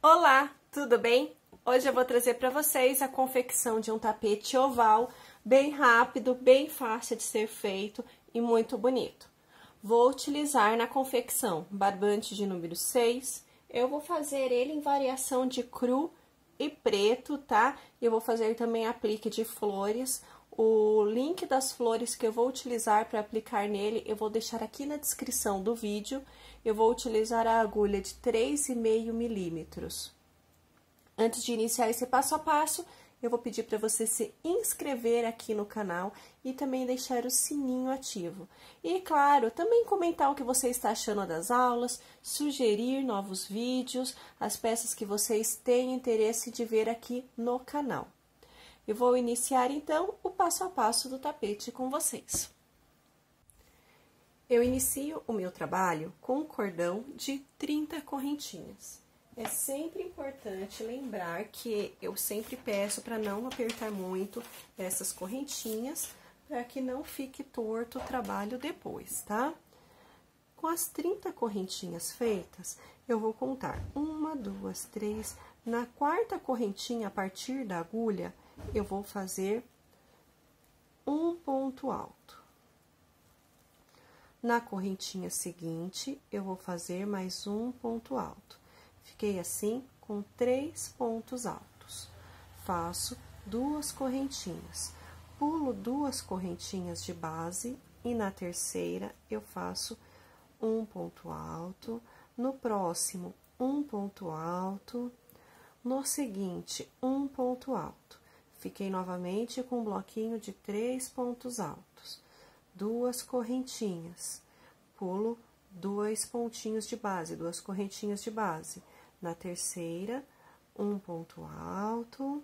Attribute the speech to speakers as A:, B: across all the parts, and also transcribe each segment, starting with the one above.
A: Olá, tudo bem? Hoje eu vou trazer para vocês a confecção de um tapete oval, bem rápido, bem fácil de ser feito e muito bonito. Vou utilizar na confecção barbante de número 6, eu vou fazer ele em variação de cru e preto, tá? Eu vou fazer também aplique de flores. O link das flores que eu vou utilizar para aplicar nele, eu vou deixar aqui na descrição do vídeo. Eu vou utilizar a agulha de 3,5 milímetros. Antes de iniciar esse passo a passo, eu vou pedir para você se inscrever aqui no canal e também deixar o sininho ativo. E, claro, também comentar o que você está achando das aulas, sugerir novos vídeos, as peças que vocês têm interesse de ver aqui no canal. Eu vou iniciar, então, o passo a passo do tapete com vocês. Eu inicio o meu trabalho com um cordão de 30 correntinhas. É sempre importante lembrar que eu sempre peço para não apertar muito essas correntinhas, para que não fique torto o trabalho depois, tá? Com as 30 correntinhas feitas, eu vou contar 1, 2, 3. Na quarta correntinha, a partir da agulha, eu vou fazer um ponto alto. Na correntinha seguinte, eu vou fazer mais um ponto alto. Fiquei assim com 3 pontos altos. Faço 2 correntinhas. Pulo 2 correntinhas de base e na terceira eu faço um ponto alto. No próximo, um ponto alto. No seguinte, um ponto alto. Fiquei novamente com um bloquinho de 3 pontos altos. 2 correntinhas. Pulo 2 pontinhos de base, 2 correntinhas de base. Na terceira, um ponto alto.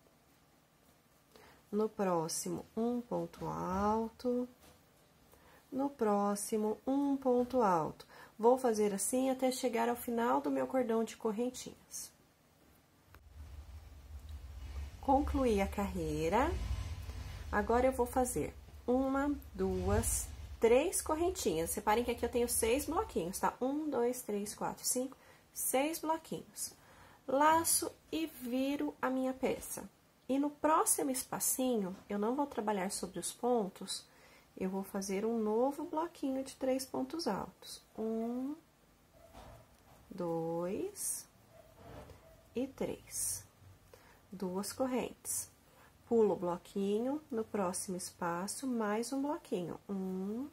A: No próximo, um ponto alto. No próximo, um ponto alto. Vou fazer assim até chegar ao final do meu cordão de correntinhas. Concluí a carreira. Agora eu vou fazer 1, 2, 3 correntinhas. Reparem que aqui eu tenho 6 bloquinhos, tá? 1, 2, 3, 4, 5, 6 bloquinhos. Laço e viro a minha peça. E no próximo espacinho, eu não vou trabalhar sobre os pontos, eu vou fazer um novo bloquinho de 3 pontos altos. 1, 2 e 3. 2 correntes. Pulo o bloquinho, no próximo espaço, mais um bloquinho. 1,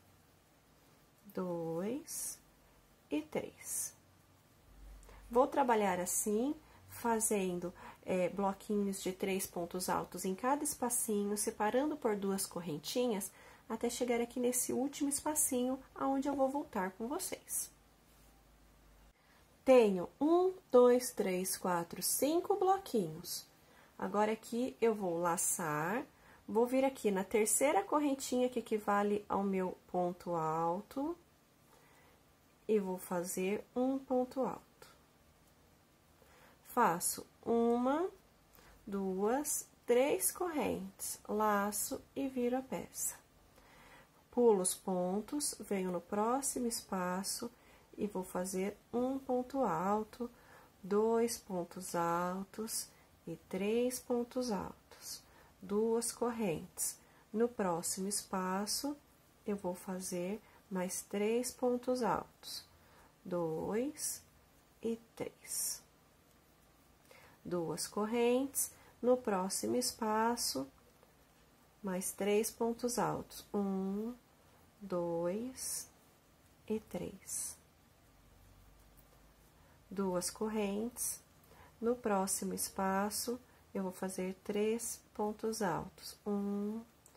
A: 2 e 3. Vou trabalhar assim, fazendo bloquinhos de 3 pontos altos em cada espacinho, separando por 2 correntinhas, até chegar aqui nesse último espacinho, aonde eu vou voltar com vocês. Tenho 1, 2, 3, 4, 5 bloquinhos. Agora, aqui, eu vou laçar, vou vir aqui na terceira correntinha, que equivale ao meu ponto alto, e vou fazer um ponto alto. Faço 1, 2, 3 correntes, laço e viro a peça. Pulo os pontos, venho no próximo espaço e vou fazer um ponto alto, 2 pontos altos e 3 pontos altos, 2 correntes. No próximo espaço, eu vou fazer mais 3 pontos altos, 2 e 3. 2 correntes. No próximo espaço, mais 3 pontos altos, 1, 2 e 3. 2 correntes. No próximo espaço, eu vou fazer 3 pontos altos. 1,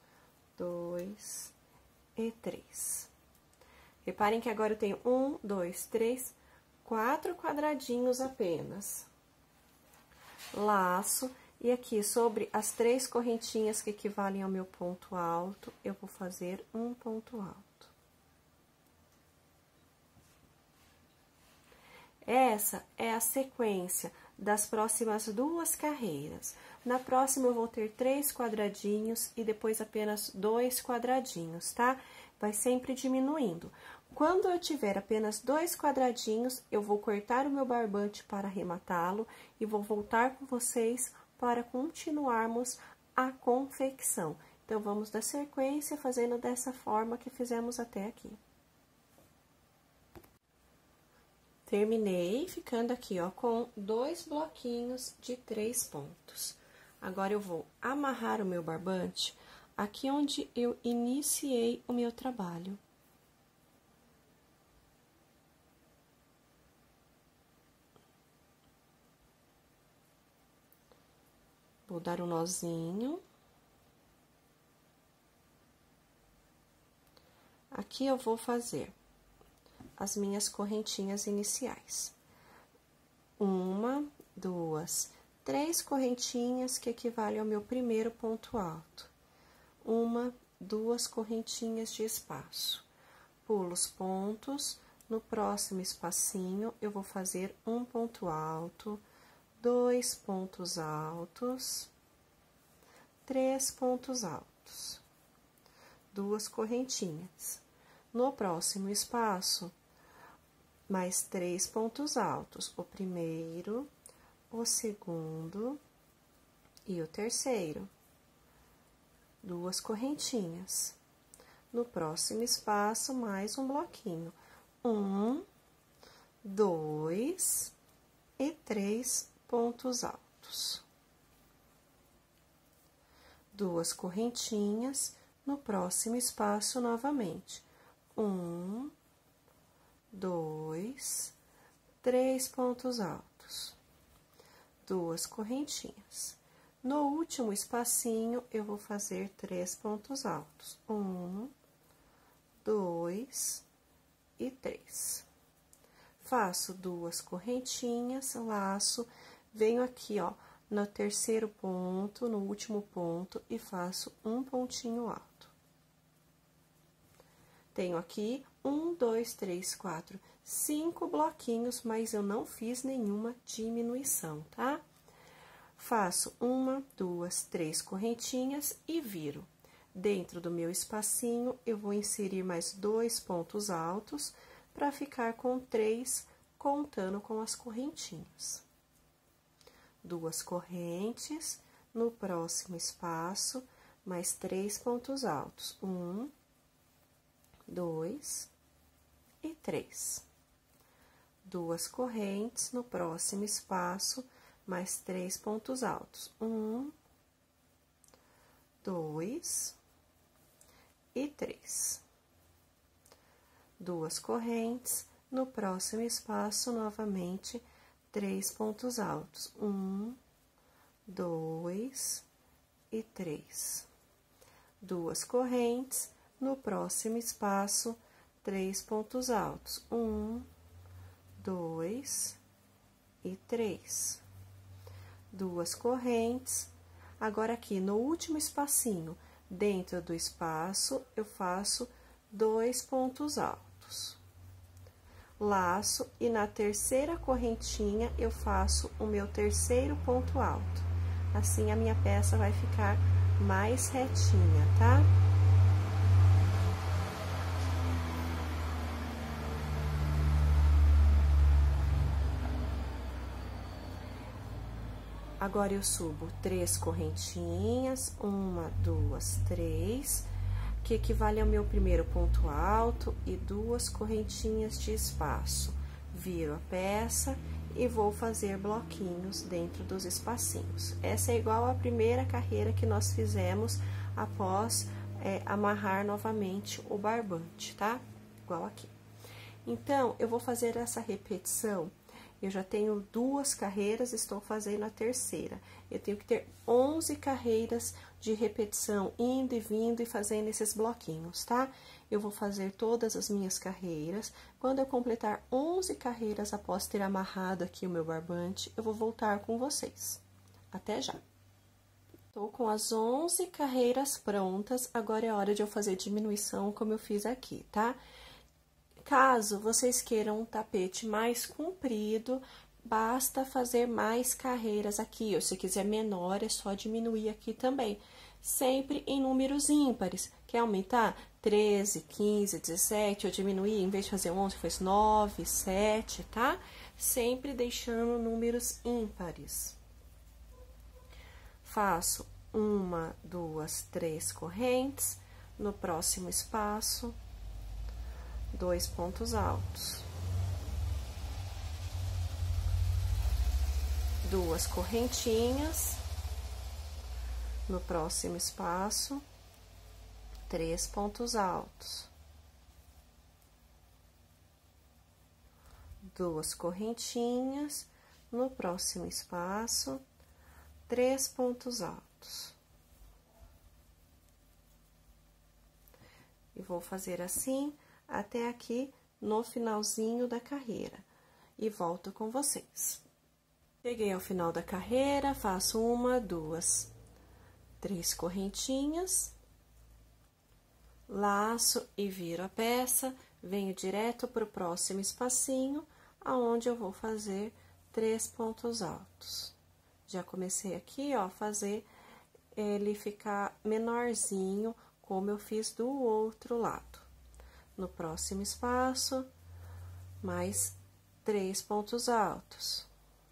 A: 2 e 3. Reparem que agora eu tenho 1, 2, 3, 4 quadradinhos apenas. Laço, e aqui sobre as 3 correntinhas que equivalem ao meu ponto alto, eu vou fazer um ponto alto. Essa é a sequência das próximas 2 carreiras. Na próxima, eu vou ter 3 quadradinhos e depois apenas 2 quadradinhos, tá? Vai sempre diminuindo. Quando eu tiver apenas 2 quadradinhos, eu vou cortar o meu barbante para arrematá-lo e vou voltar com vocês para continuarmos a confecção. Então, vamos dar sequência fazendo dessa forma que fizemos até aqui. Terminei ficando aqui, ó, com 2 bloquinhos de 3 pontos. Agora, eu vou amarrar o meu barbante aqui onde eu iniciei o meu trabalho. Vou dar um nozinho. Aqui eu vou fazer as minhas correntinhas iniciais. 1, 2, 3 correntinhas que equivalem ao meu primeiro ponto alto. 1, 2 correntinhas de espaço. Pulo os pontos, no próximo espacinho eu vou fazer um ponto alto, 2 pontos altos, 3 pontos altos, 2 correntinhas. No próximo espaço, mais 3 pontos altos, o primeiro, o segundo e o terceiro. 2 correntinhas. No próximo espaço, mais um bloquinho. 1, 2 e 3 pontos altos. 2 correntinhas, no próximo espaço novamente. 1, 2, 3 pontos altos. 2 correntinhas. No último espacinho, eu vou fazer 3 pontos altos. 1, 2 e 3. Faço 2 correntinhas, laço, venho aqui, ó, no terceiro ponto, no último ponto, e faço um pontinho alto. Tenho aqui 1, 2, 3, 4, 5 bloquinhos, mas eu não fiz nenhuma diminuição, tá? Faço 1, 2, 3 correntinhas e viro. Dentro do meu espacinho, eu vou inserir mais 2 pontos altos para ficar com 3, contando com as correntinhas. 2 correntes, no próximo espaço, mais 3 pontos altos. 1, 2 e 3. 2 correntes, no próximo espaço, mais 3 pontos altos. 1, 2 e 3. 2 correntes, no próximo espaço, novamente, 3 pontos altos. 1, 2 e 3. 2 correntes, no próximo espaço, 3 pontos altos. 1, 2 e 3. 2 correntes. Agora, aqui no último espacinho, dentro do espaço, eu faço 2 pontos altos. Laço e na terceira correntinha eu faço o meu terceiro ponto alto. Assim, a minha peça vai ficar mais retinha, tá? Agora, eu subo 3 correntinhas, 1, 2, 3, que equivale ao meu primeiro ponto alto, e 2 correntinhas de espaço. Viro a peça e vou fazer bloquinhos dentro dos espacinhos. Essa é igual à primeira carreira que nós fizemos após amarrar novamente o barbante, tá? Igual aqui. Então, eu vou fazer essa repetição. Eu já tenho 2 carreiras, estou fazendo a terceira. Eu tenho que ter 11 carreiras de repetição, indo e vindo e fazendo esses bloquinhos, tá? Eu vou fazer todas as minhas carreiras. Quando eu completar 11 carreiras após ter amarrado aqui o meu barbante, eu vou voltar com vocês. Até já! Estou com as 11 carreiras prontas, agora é hora de eu fazer diminuição, como eu fiz aqui, tá? Caso vocês queiram um tapete mais comprido, basta fazer mais carreiras aqui, ou se quiser menor, é só diminuir aqui também. Sempre em números ímpares, que Quer aumentar? 13, 15, 17, eu diminuir, em vez de fazer 11, faz 9, 7, tá? Sempre deixando números ímpares. Faço 1, 2, 3 correntes, no próximo espaço, 2 pontos altos. 2 correntinhas, no próximo espaço, 3 pontos altos. 2 correntinhas, no próximo espaço, 3 pontos altos. E vou fazer assim até aqui no finalzinho da carreira. E volto com vocês. Cheguei ao final da carreira, faço 1, 2, 3 correntinhas, laço e viro a peça, venho direto para o próximo espacinho, aonde eu vou fazer 3 pontos altos. Já comecei aqui, ó, fazer ele ficar menorzinho, como eu fiz do outro lado. No próximo espaço, mais 3 pontos altos.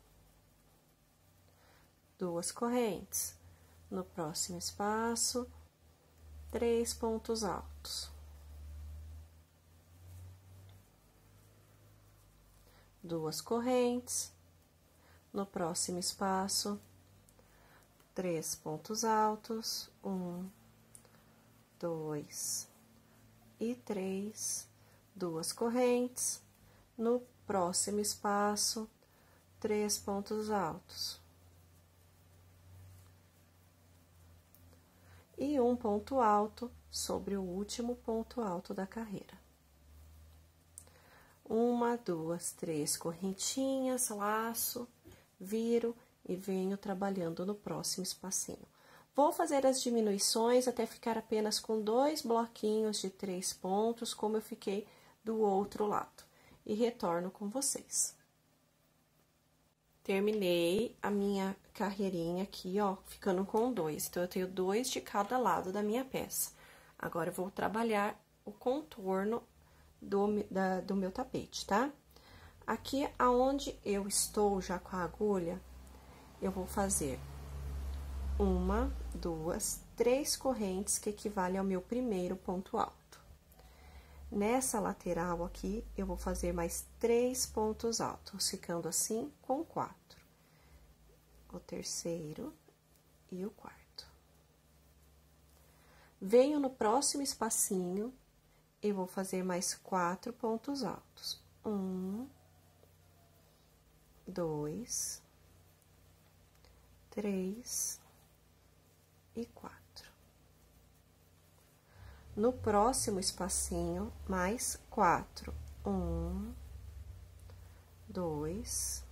A: 2 correntes. No próximo espaço, 3 pontos altos. 2 correntes. No próximo espaço, 3 pontos altos, 1, 2 e 3, 2 correntes. No próximo espaço, 3 pontos altos. E um ponto alto sobre o último ponto alto da carreira. 1, 2, 3 correntinhas, laço, viro e venho trabalhando no próximo espacinho. Vou fazer as diminuições até ficar apenas com 2 bloquinhos de 3 pontos, como eu fiquei do outro lado. E retorno com vocês. Terminei a minha carreirinha aqui, ó, ficando com 2. Então, eu tenho 2 de cada lado da minha peça. Agora, eu vou trabalhar o contorno do meu tapete, tá? Aqui, aonde eu estou já com a agulha, eu vou fazer 1, 2, 3 correntes, que equivale ao meu primeiro ponto alto. Nessa lateral aqui, eu vou fazer mais 3 pontos altos, ficando assim com 4. O terceiro e o quarto. Venho no próximo espacinho e vou fazer mais 4 pontos altos. 1, 2, 3 e 4. No próximo espacinho, mais 4. 1, 2,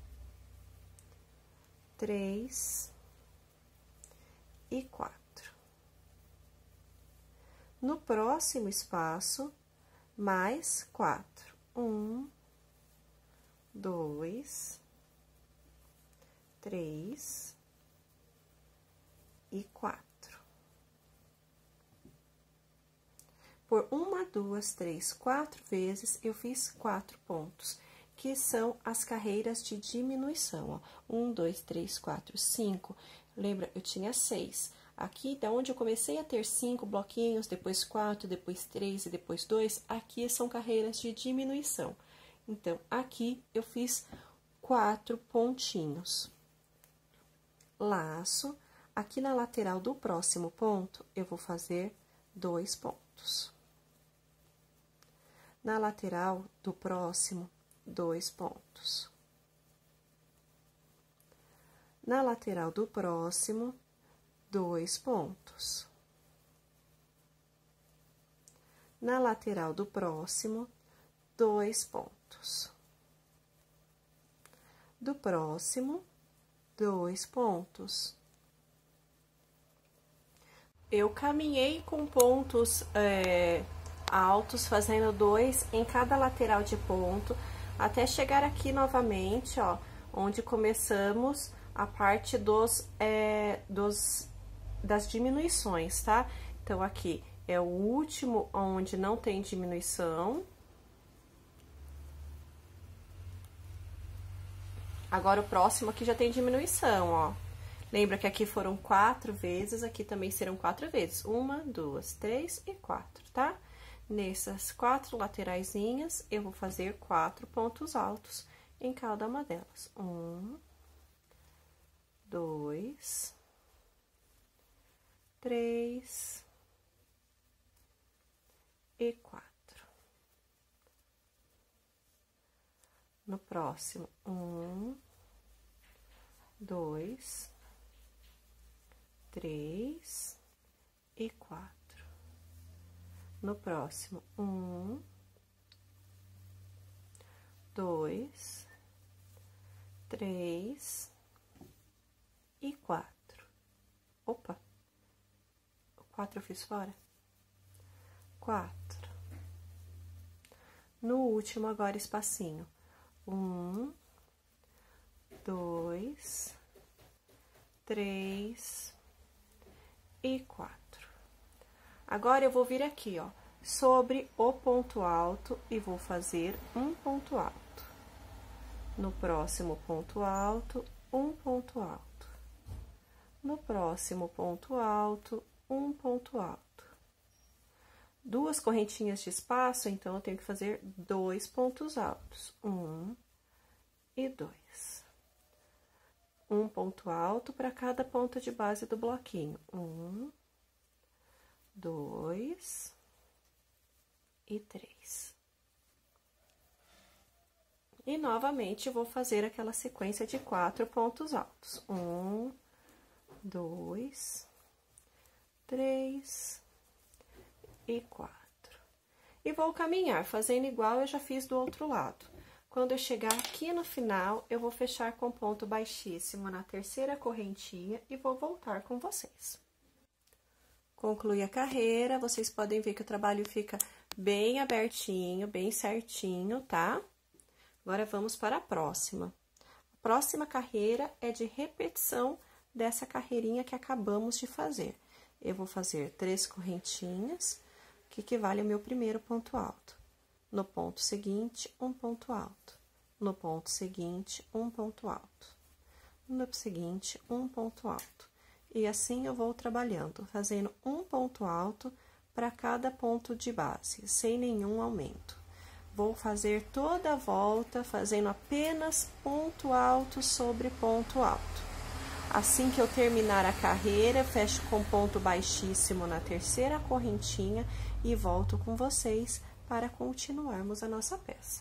A: 3 e 4. No próximo espaço, mais 4. 1, 2, 3 e 4. Por 1, 2, 3, 4 vezes, eu fiz 4 pontos, que são as carreiras de diminuição, ó. 1, 2, 3, 4, 5. Lembra, eu tinha 6. Aqui, da onde eu comecei a ter 5 bloquinhos, depois 4, depois 3 e depois 2, aqui são carreiras de diminuição. Então, aqui eu fiz 4 pontinhos. Laço. Aqui na lateral do próximo ponto, eu vou fazer 2 pontos. Na lateral do próximo, 2 pontos. Na lateral do próximo, 2 pontos. Na lateral do próximo, 2 pontos. Do próximo, 2 pontos. Eu caminhei com pontos altos, fazendo 2 em cada lateral de ponto, até chegar aqui novamente, ó, onde começamos a parte das diminuições, tá? Então, aqui é o último onde não tem diminuição. Agora, o próximo aqui já tem diminuição, ó. Lembra que aqui foram 4 vezes, aqui também serão 4 vezes. 1, 2, 3 e 4, tá? Nessas 4 lateraisinhas, eu vou fazer 4 pontos altos em cada uma delas. 1, 2, 3 e 4. No próximo, 1, 2, 3 e 4. No próximo, 1, 2, 3 e 4. Opa! O 4 eu fiz fora? 4. No último, agora, espacinho. 1, 2, 3 e 4. Agora, eu vou vir aqui, ó, sobre o ponto alto e vou fazer um ponto alto. No próximo ponto alto, um ponto alto. No próximo ponto alto, um ponto alto. 2 correntinhas de espaço, então, eu tenho que fazer 2 pontos altos. 1 e 2. Um ponto alto para cada ponta de base do bloquinho. 1, 2 e 3. E, novamente, vou fazer aquela sequência de 4 pontos altos. 1, 2, 3 e 4. E vou caminhar, fazendo igual eu já fiz do outro lado. Quando eu chegar aqui no final, eu vou fechar com ponto baixíssimo na terceira correntinha e vou voltar com vocês. Conclui a carreira, vocês podem ver que o trabalho fica bem abertinho, bem certinho, tá? Agora, vamos para a próxima. A próxima carreira é de repetição dessa carreirinha que acabamos de fazer. Eu vou fazer 3 correntinhas, que equivale ao meu primeiro ponto alto. No ponto seguinte, um ponto alto. No ponto seguinte, um ponto alto. No seguinte, um ponto alto. E assim eu vou trabalhando, fazendo um ponto alto para cada ponto de base, sem nenhum aumento. Vou fazer toda a volta, fazendo apenas ponto alto sobre ponto alto. Assim que eu terminar a carreira, fecho com ponto baixíssimo na terceira correntinha e volto com vocês para continuarmos a nossa peça.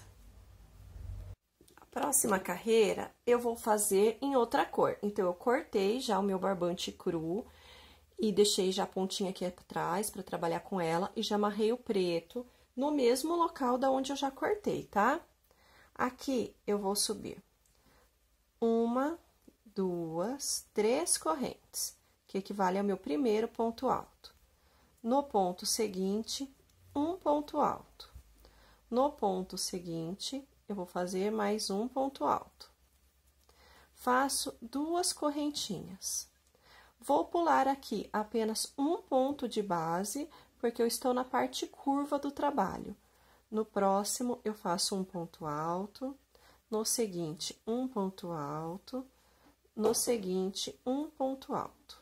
A: A próxima carreira eu vou fazer em outra cor. Então, eu cortei já o meu barbante cru e deixei já a pontinha aqui atrás para trabalhar com ela e já amarrei o preto no mesmo local da onde eu já cortei, tá? Aqui eu vou subir 1, 2, 3 correntes, que equivale ao meu primeiro ponto alto. No ponto seguinte, um ponto alto. No ponto seguinte, eu vou fazer mais um ponto alto. Faço 2 correntinhas. Vou pular aqui apenas um ponto de base, porque eu estou na parte curva do trabalho. No próximo, eu faço um ponto alto. No seguinte, um ponto alto. No seguinte, um ponto alto.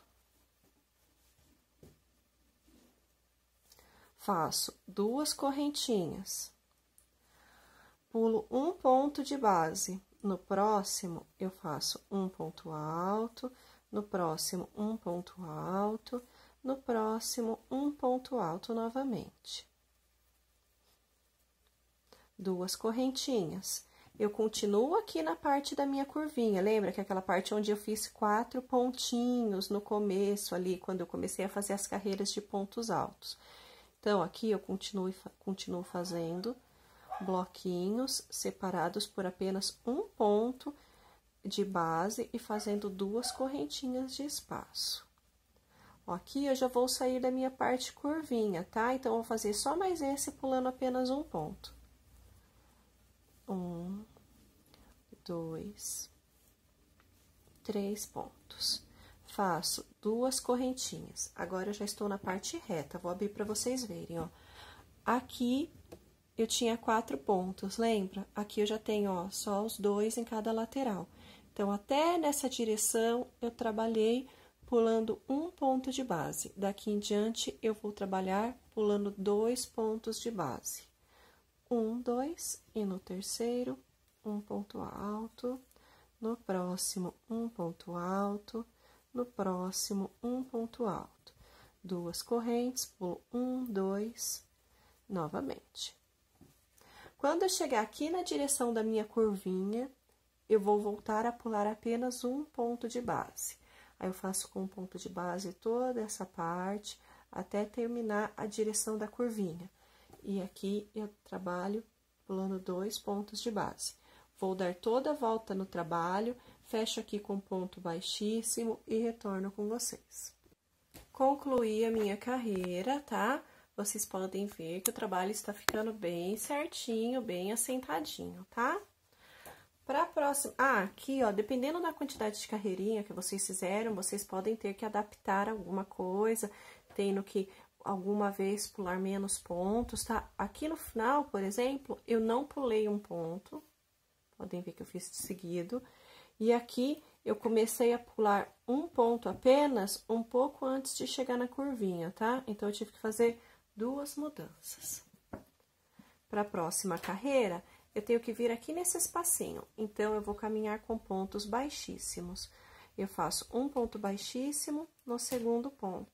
A: Faço 2 correntinhas. Pulo um ponto de base. No próximo, eu faço um ponto alto. No próximo, um ponto alto. No próximo, um ponto alto novamente. 2 correntinhas. Eu continuo aqui na parte da minha curvinha, lembra que aquela parte onde eu fiz 4 pontinhos no começo ali, quando eu comecei a fazer as carreiras de pontos altos. Então, aqui eu continuo fazendo bloquinhos separados por apenas um ponto de base e fazendo 2 correntinhas de espaço. Ó, aqui eu já vou sair da minha parte curvinha, tá? Então, eu vou fazer só mais esse pulando apenas um ponto. 1, 2, 3 pontos. faço 2 correntinhas. Agora, eu já estou na parte reta, vou abrir para vocês verem, ó. Aqui, eu tinha 4 pontos, lembra? Aqui eu já tenho, ó, só os 2 em cada lateral. Então, até nessa direção, eu trabalhei pulando um ponto de base. Daqui em diante, eu vou trabalhar pulando 2 pontos de base. 1, 2, e no terceiro, um ponto alto. No próximo, um ponto alto. No próximo, um ponto alto. 2 correntes, pulo 1, 2, novamente. Quando eu chegar aqui na direção da minha curvinha, eu vou voltar a pular apenas um ponto de base. Aí, eu faço com um ponto de base toda essa parte, até terminar a direção da curvinha. E aqui, eu trabalho pulando 2 pontos de base. Vou dar toda a volta no trabalho, fecho aqui com ponto baixíssimo e retorno com vocês. Concluí a minha carreira, tá? Vocês podem ver que o trabalho está ficando bem certinho, bem assentadinho, tá? Para a próxima... aqui, ó, dependendo da quantidade de carreirinha que vocês fizeram, vocês podem ter que adaptar alguma coisa, tendo que alguma vez pular menos pontos, tá? Aqui no final, por exemplo, eu não pulei um ponto, podem ver que eu fiz de seguido, e aqui eu comecei a pular um ponto apenas um pouco antes de chegar na curvinha, tá? Então, eu tive que fazer 2 mudanças. Para a próxima carreira, eu tenho que vir aqui nesse espacinho, então, eu vou caminhar com pontos baixíssimos. Eu faço um ponto baixíssimo no segundo ponto.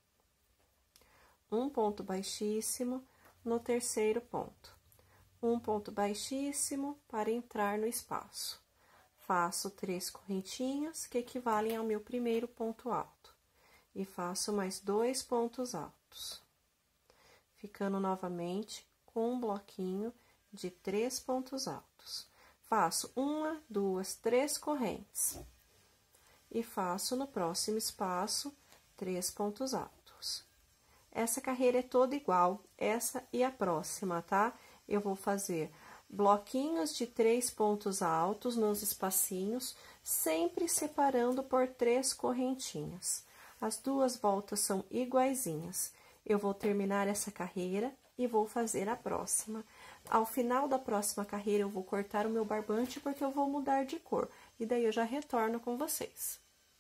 A: Um ponto baixíssimo no terceiro ponto. Um ponto baixíssimo para entrar no espaço. Faço 3 correntinhas, que equivalem ao meu primeiro ponto alto. E faço mais 2 pontos altos. Ficando novamente com um bloquinho de 3 pontos altos. Faço 1, 2, 3 correntes. E faço no próximo espaço 3 pontos altos. Essa carreira é toda igual, essa e a próxima, tá? Eu vou fazer bloquinhos de 3 pontos altos nos espacinhos, sempre separando por 3 correntinhas. As 2 voltas são iguaizinhas. Eu vou terminar essa carreira e vou fazer a próxima. Ao final da próxima carreira, eu vou cortar o meu barbante porque eu vou mudar de cor. E daí, eu já retorno com vocês.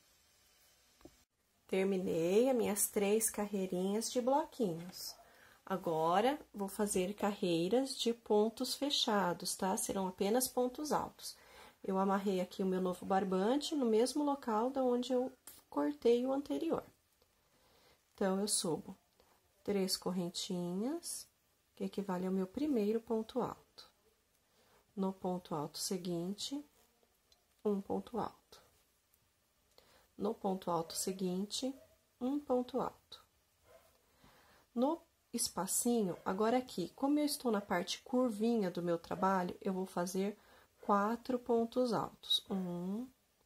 A: Terminei as minhas 3 carreirinhas de bloquinhos. Agora, vou fazer carreiras de pontos fechados, tá? Serão apenas pontos altos. Eu amarrei aqui o meu novo barbante no mesmo local da onde eu cortei o anterior. Então, eu subo 3 correntinhas, que equivale ao meu primeiro ponto alto. No ponto alto seguinte, um ponto alto. No ponto alto seguinte, um ponto alto. No espacinho, agora aqui, como eu estou na parte curvinha do meu trabalho, eu vou fazer 4 pontos altos. 1,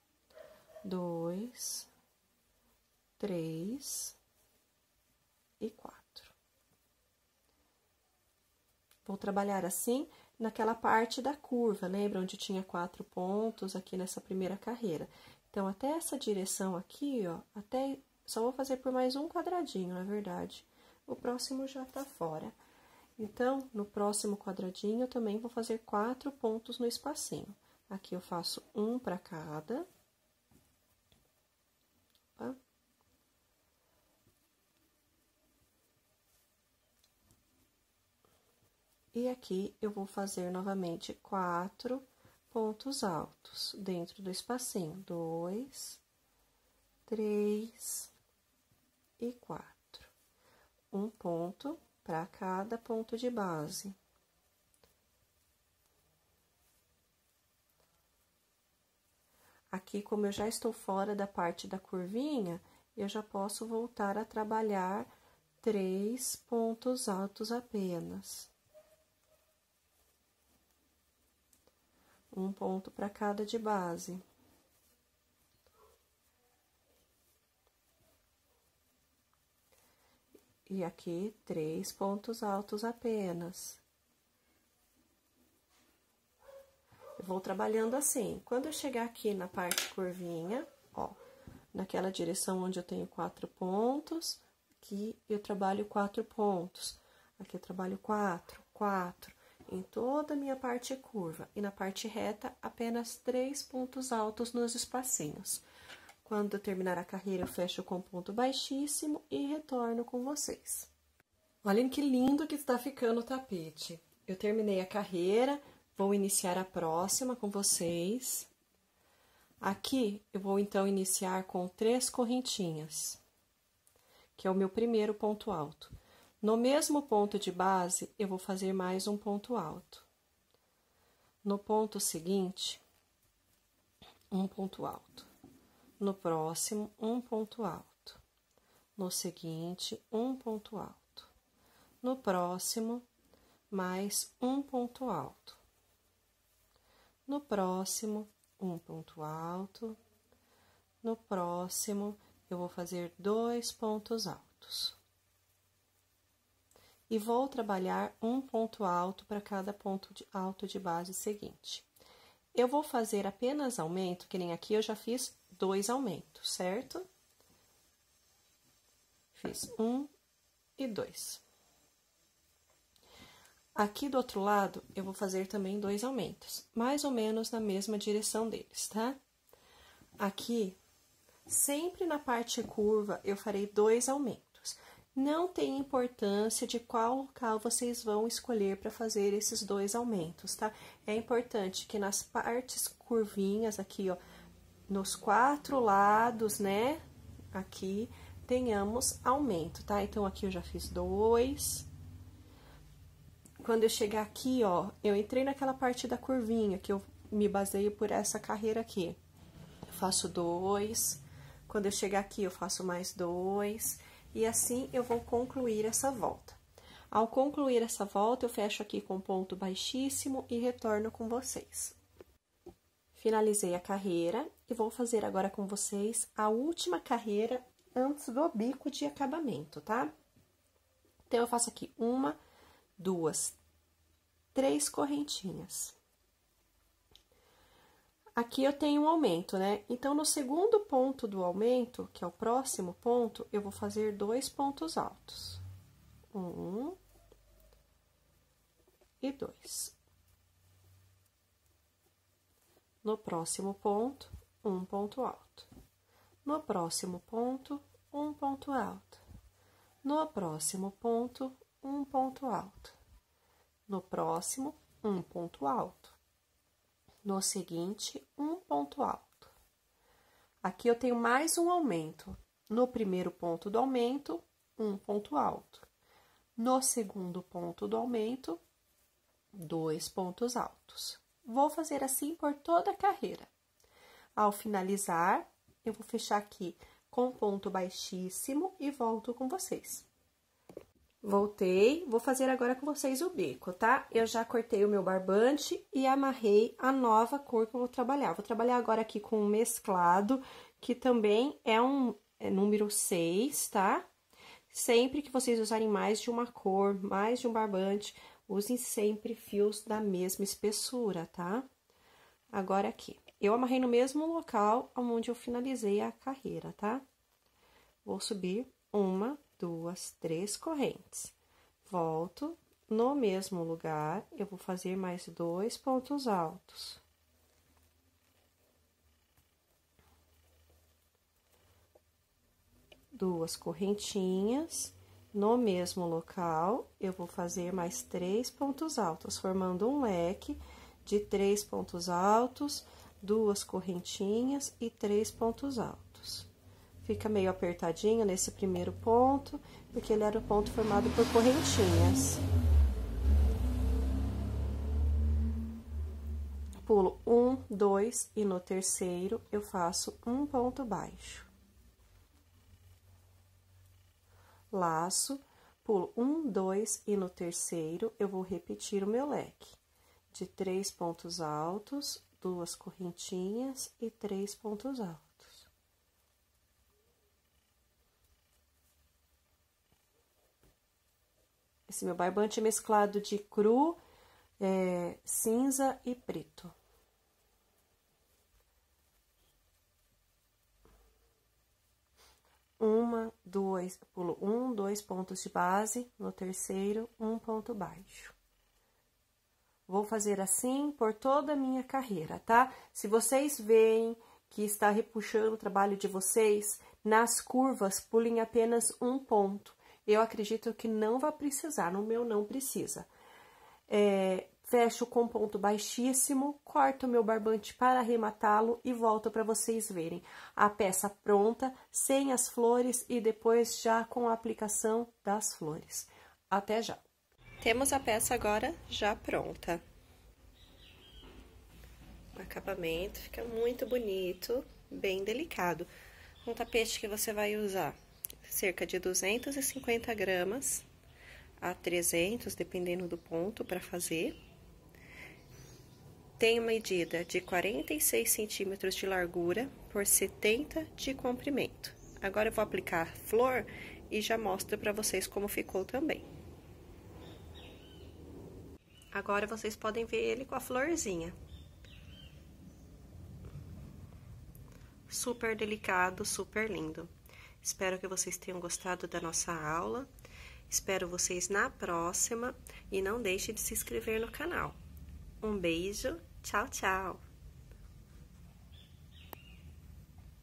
A: 2, 3 e 4. Vou trabalhar assim naquela parte da curva, lembra onde tinha 4 pontos aqui nessa primeira carreira? Então, até essa direção aqui, ó, só vou fazer por mais um quadradinho, na verdade. O próximo já tá fora. Então, no próximo quadradinho, eu também vou fazer 4 pontos no espacinho. Aqui eu faço um para cada. Opa. E aqui eu vou fazer novamente 4 pontos altos dentro do espacinho. 2, 3 e 4. Um ponto para cada ponto de base. Aqui, como eu já estou fora da parte da curvinha, eu já posso voltar a trabalhar 3 pontos altos apenas. Um ponto para cada de base. E aqui, 3 pontos altos apenas. Eu vou trabalhando assim. Quando eu chegar aqui na parte curvinha, ó, naquela direção onde eu tenho 4 pontos, aqui eu trabalho 4 pontos, aqui eu trabalho 4, 4, em toda a minha parte curva, e na parte reta, apenas 3 pontos altos nos espacinhos. Quando eu terminar a carreira, eu fecho com ponto baixíssimo e retorno com vocês. Olhem que lindo que está ficando o tapete. Eu terminei a carreira, vou iniciar a próxima com vocês. Aqui, eu vou, então, iniciar com 3 correntinhas, que é o meu primeiro ponto alto. No mesmo ponto de base, eu vou fazer mais um ponto alto. No ponto seguinte, um ponto alto. No próximo, um ponto alto. No seguinte, um ponto alto. No próximo, mais um ponto alto. No próximo, um ponto alto. No próximo, eu vou fazer 2 pontos altos. E vou trabalhar um ponto alto para cada ponto alto de base seguinte. Eu vou fazer apenas aumento, que nem aqui eu já fiz 2 aumentos, certo? Fiz 1 e 2. Aqui do outro lado, eu vou fazer também 2 aumentos, mais ou menos na mesma direção deles, tá? Aqui, sempre na parte curva, eu farei 2 aumentos. Não tem importância de qual local vocês vão escolher para fazer esses 2 aumentos, tá? É importante que nas partes curvinhas aqui, ó, nos 4 lados, né, aqui, tenhamos aumento, tá? Então, aqui eu já fiz 2. Quando eu chegar aqui, ó, eu entrei naquela parte da curvinha, que eu me baseio por essa carreira aqui. Eu faço 2. Quando eu chegar aqui, eu faço mais 2. E assim, eu vou concluir essa volta. Ao concluir essa volta, eu fecho aqui com ponto baixíssimo e retorno com vocês. Finalizei a carreira e vou fazer agora com vocês a última carreira antes do bico de acabamento, tá? Então, eu faço aqui 1, 2, 3 correntinhas. Aqui eu tenho um aumento, né? Então, no segundo ponto do aumento, que é o próximo ponto, eu vou fazer 2 pontos altos. 1 e 2. No próximo ponto, um ponto alto. No próximo ponto, um ponto alto. No próximo ponto, um ponto alto. No próximo, um ponto alto. No seguinte, um ponto alto. Aqui eu tenho mais um aumento. No primeiro ponto do aumento, um ponto alto. No segundo ponto do aumento, 2 pontos altos. Vou fazer assim por toda a carreira. Ao finalizar, eu vou fechar aqui com ponto baixíssimo e volto com vocês. Voltei, vou fazer agora com vocês o bico, tá? Eu já cortei o meu barbante e amarrei a nova cor que eu vou trabalhar. Vou trabalhar agora aqui com um mesclado, que também é número 6, tá? Sempre que vocês usarem mais de uma cor, mais de um barbante, usem sempre fios da mesma espessura, tá? Agora aqui, eu amarrei no mesmo local onde eu finalizei a carreira, tá? Vou subir 1, 2, 3 correntes. Volto no mesmo lugar, eu vou fazer mais 2 pontos altos. Duas correntinhas, no mesmo local, eu vou fazer mais 3 pontos altos, formando um leque de 3 pontos altos, 2 correntinhas e 3 pontos altos. Fica meio apertadinho nesse primeiro ponto, porque ele era o ponto formado por correntinhas. Pulo 1, 2 e no terceiro eu faço um ponto baixo. Laço, pulo 1, 2 e no terceiro eu vou repetir o meu leque de 3 pontos altos, 2 correntinhas e 3 pontos altos. Esse meu barbante é mesclado de cru, cinza e preto. pulo 1, 2 pontos de base, no terceiro, 1 ponto baixo. Vou fazer assim por toda a minha carreira, tá? Se vocês veem que está repuxando o trabalho de vocês, nas curvas, pulem apenas 1 ponto. Eu acredito que não vai precisar, no meu não precisa. Fecho com ponto baixíssimo, corto o meu barbante para arrematá-lo e volto para vocês verem a peça pronta, sem as flores e depois já com a aplicação das flores. Até já! Temos a peça agora já pronta. O acabamento fica muito bonito, bem delicado. Um tapete que você vai usar cerca de 250 gramas a 300, dependendo do ponto para fazer. Tem uma medida de 46 centímetros de largura por 70 de comprimento. Agora eu vou aplicar flor e já mostro para vocês como ficou também. Agora vocês podem ver ele com a florzinha. Super delicado, super lindo. Espero que vocês tenham gostado da nossa aula. Espero vocês na próxima e não deixe de se inscrever no canal. Um beijo, tchau, tchau!